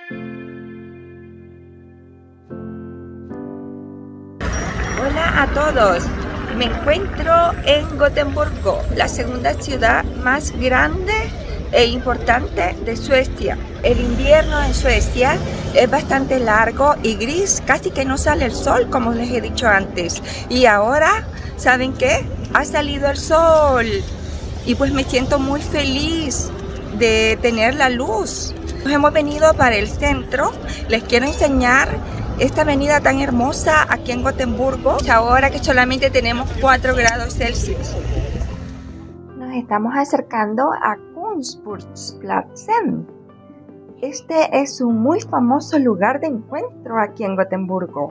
Hola a todos, me encuentro en Gotemburgo, la segunda ciudad más grande e importante de Suecia. El invierno en Suecia es bastante largo y gris, casi que no sale el sol, como les he dicho antes. Y ahora, ¿saben qué? Ha salido el sol y pues me siento muy feliz de tener la luz. Nos hemos venido para el centro, les quiero enseñar esta avenida tan hermosa aquí en Gotemburgo, ahora que solamente tenemos 4 grados Celsius. Nos estamos acercando a Kungsportsplatsen. Este es un muy famoso lugar de encuentro aquí en Gotemburgo,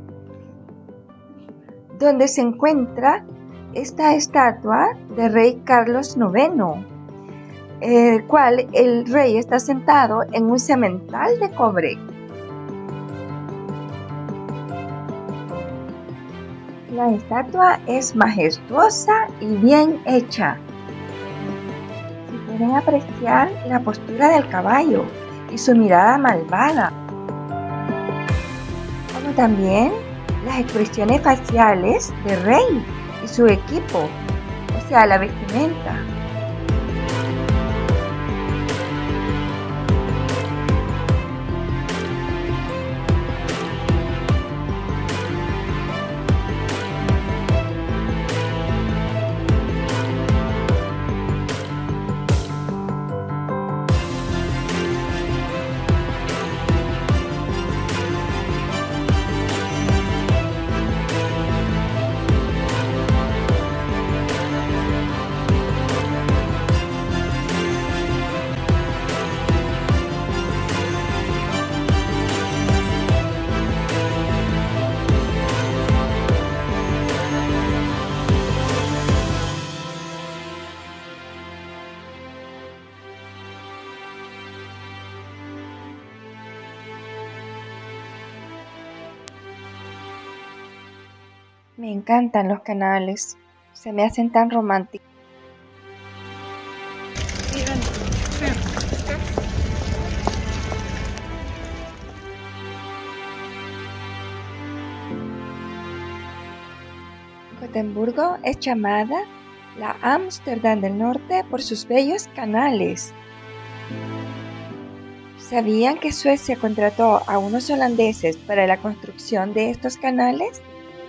donde se encuentra esta estatua de rey Carlos IX, el cual el rey está sentado en un semental de cobre. La estatua es majestuosa y bien hecha. Se pueden apreciar la postura del caballo y su mirada malvada, como también las expresiones faciales del rey y su equipo, o sea, la vestimenta. Me encantan los canales, se me hacen tan románticos. Gotemburgo es llamada la Ámsterdam del Norte por sus bellos canales. ¿Sabían que Suecia contrató a unos holandeses para la construcción de estos canales?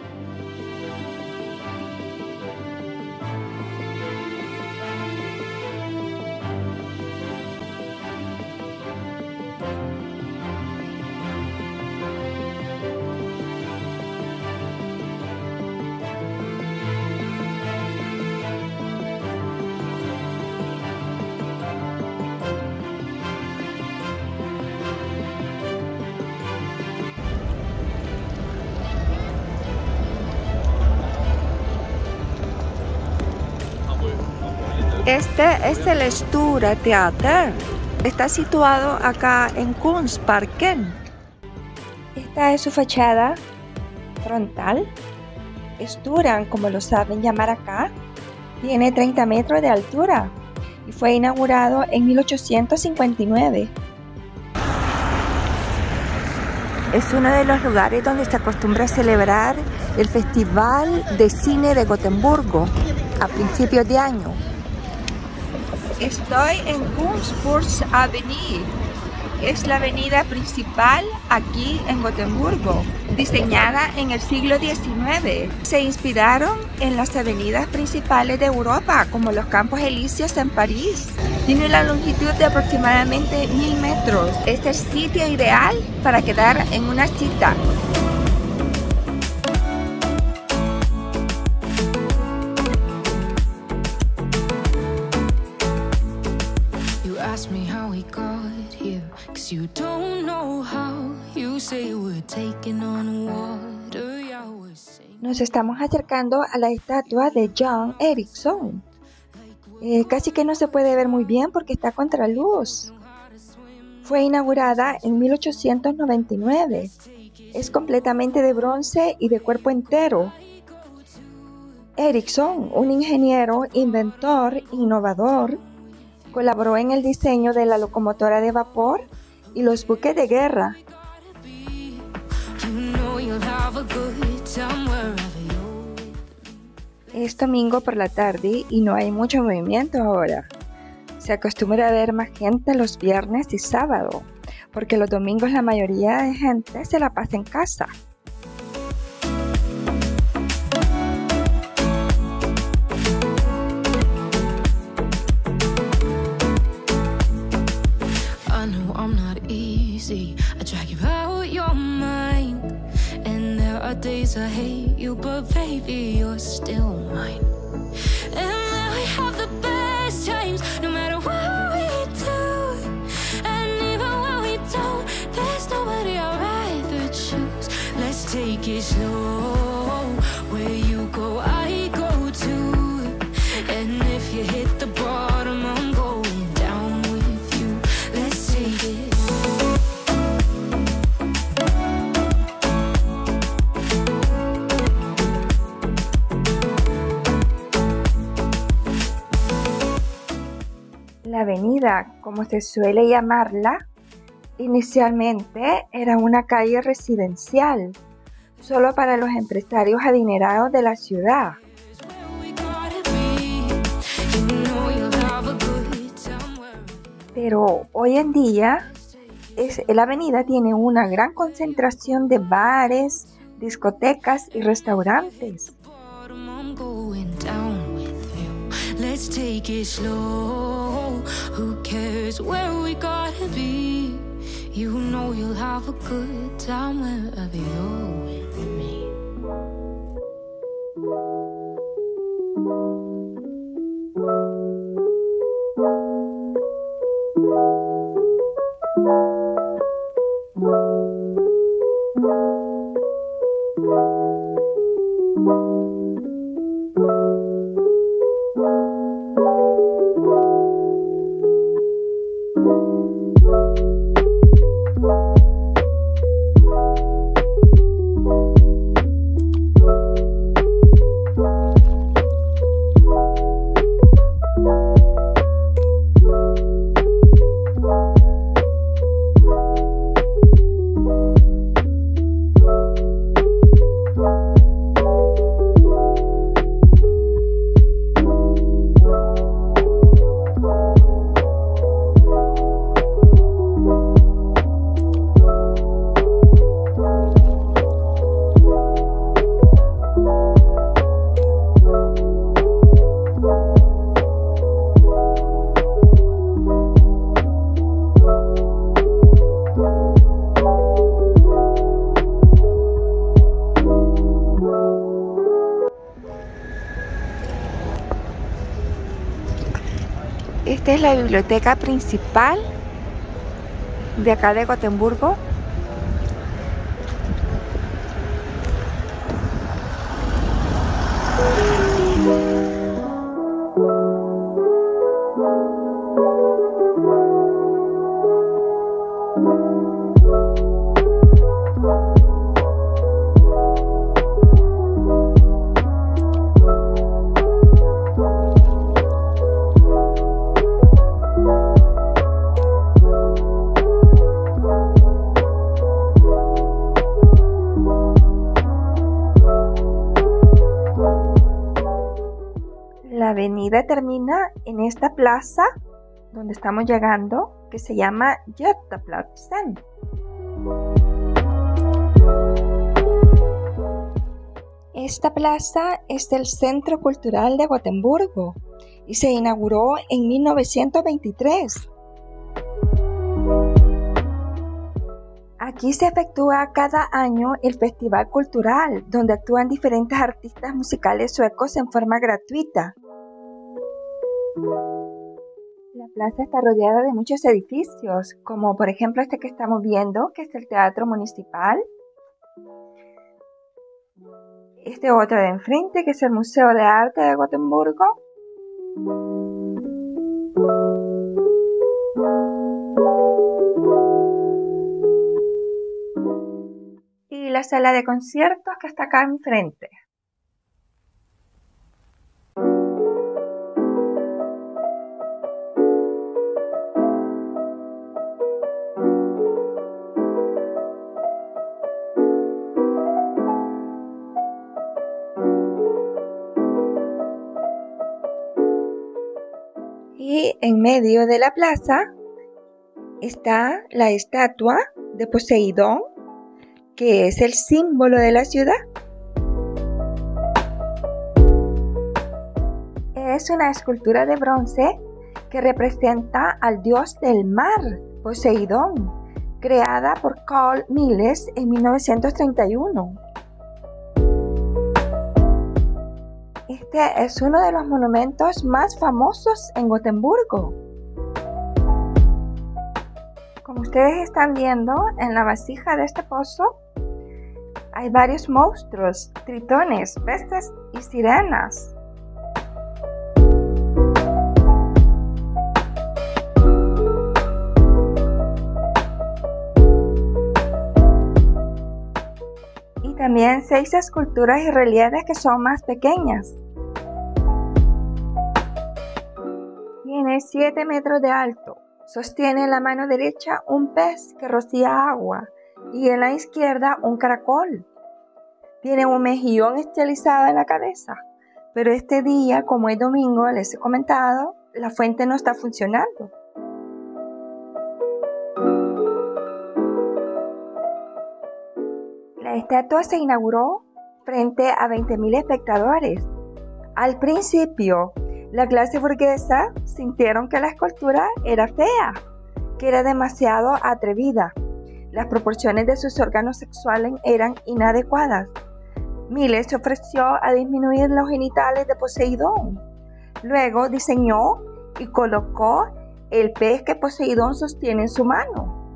Este es el Stora Teater. Está situado acá en Kungsparken. Esta es su fachada frontal. Stora, como lo saben llamar acá, tiene 30 metros de altura y fue inaugurado en 1859. Es uno de los lugares donde se acostumbra a celebrar el Festival de Cine de Gotemburgo a principios de año. Estoy en Kungsportsavenue. Es la avenida principal aquí en Gotemburgo, diseñada en el siglo XIX. Se inspiraron en las avenidas principales de Europa, como los Campos Elíseos en París. Tiene la longitud de aproximadamente 1000 metros. Es el sitio ideal para quedar en una cita. Nos estamos acercando a la estatua de Jan Eriksson. Casi que no se puede ver muy bien porque está contra luz. Fue inaugurada en 1899. Es completamente de bronce y de cuerpo entero. Eriksson, un ingeniero, inventor, innovador, colaboró en el diseño de la locomotora de vapor y los buques de guerra. Es domingo por la tarde y no hay mucho movimiento ahora. Se acostumbra a ver más gente los viernes y sábado, porque los domingos la mayoría de gente se la pasa en casa. I drag you out your mind, and there are days I hate you, but baby, you're still mine. And now we have the best times, no matter what we do. And even when we don't, there's nobody I'd rather choose. Let's take it slow, where you go, I go too. And if you hit the bottom, I'm going down with you. Let's take it. La avenida, como se suele llamarla, inicialmente era una calle residencial, solo para los empresarios adinerados de la ciudad. Pero hoy en día, la avenida tiene una gran concentración de bares, discotecas y restaurantes. Let's take it slow. Who cares where we gotta be? You know you'll have a good time wherever you're with me. Esta es la biblioteca principal de acá de Gotemburgo. La avenida termina en esta plaza donde estamos llegando, que se llama Götaplatsen. Esta plaza es el Centro Cultural de Gotemburgo y se inauguró en 1923. Aquí se efectúa cada año el Festival Cultural, donde actúan diferentes artistas musicales suecos en forma gratuita. La plaza está rodeada de muchos edificios, como por ejemplo este que estamos viendo, que es el Teatro Municipal. Este otro de enfrente, que es el Museo de Arte de Gotemburgo. Y la sala de conciertos que está acá enfrente. Y en medio de la plaza está la estatua de Poseidón, que es el símbolo de la ciudad. Es una escultura de bronce que representa al dios del mar, Poseidón, creada por Carl Miles en 1931. Este es uno de los monumentos más famosos en Gotemburgo. Como ustedes están viendo, en la vasija de este pozo hay varios monstruos, tritones, bestias y sirenas. Y también 6 esculturas y relieves que son más pequeñas. Tiene 7 metros de alto. Sostiene en la mano derecha un pez que rocía agua y en la izquierda un caracol. Tiene un mejillón estilizado en la cabeza, pero este día, como es domingo, les he comentado, la fuente no está funcionando. La estatua se inauguró frente a 20.000 espectadores. Al principio, la clase burguesa sintieron que la escultura era fea, que era demasiado atrevida. Las proporciones de sus órganos sexuales eran inadecuadas. Miles se ofreció a disminuir los genitales de Poseidón. Luego diseñó y colocó el pez que Poseidón sostiene en su mano.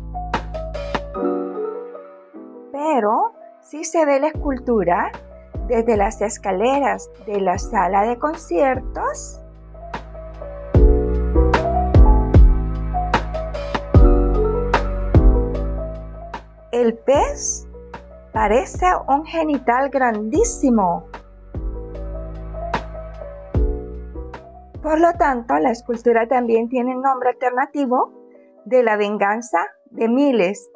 Pero sí se ve la escultura desde las escaleras de la sala de conciertos. El pez parece un genital grandísimo. Por lo tanto, la escultura también tiene el nombre alternativo de la venganza de Miles.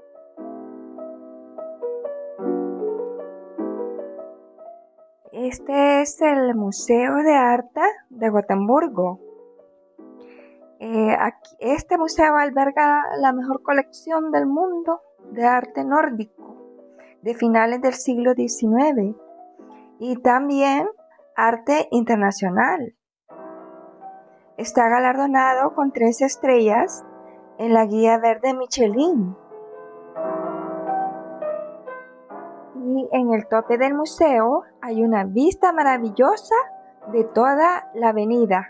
Este es el Museo de Arte de Gotemburgo. Este museo alberga la mejor colección del mundo de arte nórdico de finales del siglo XIX y también arte internacional. Está galardonado con 3 estrellas en la guía verde Michelin. Y en el tope del museo hay una vista maravillosa de toda la avenida.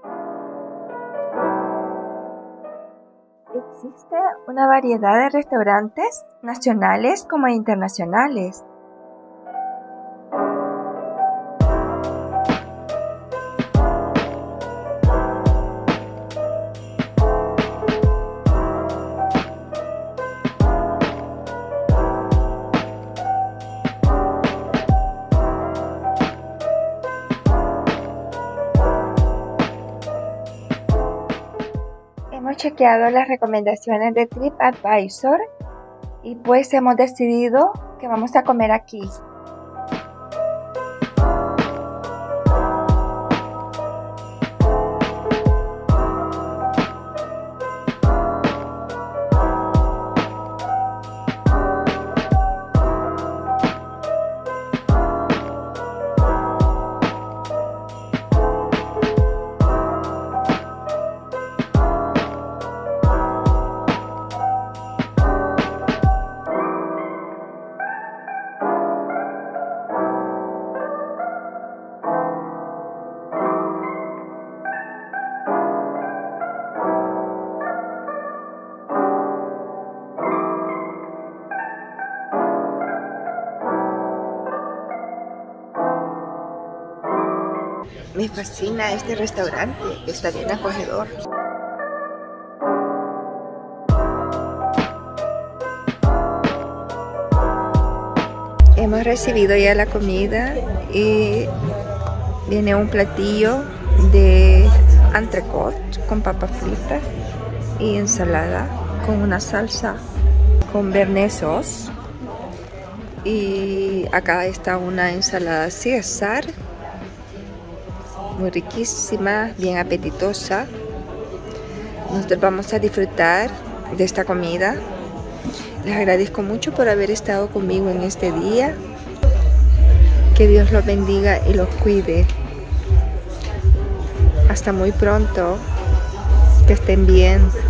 Existe una variedad de restaurantes nacionales como internacionales. Hemos chequeado las recomendaciones de TripAdvisor y pues hemos decidido que vamos a comer aquí. Me fascina este restaurante, está bien acogedor. Hemos recibido ya la comida y viene un platillo de entrecot con papas fritas y ensalada con una salsa con béarnaise sauce. Y acá está una ensalada César, muy riquísima, bien apetitosa. nosotros vamos a disfrutar de esta comida. Les agradezco mucho por haber estado conmigo en este día. Que Dios los bendiga y los cuide. Hasta muy pronto. Que estén bien.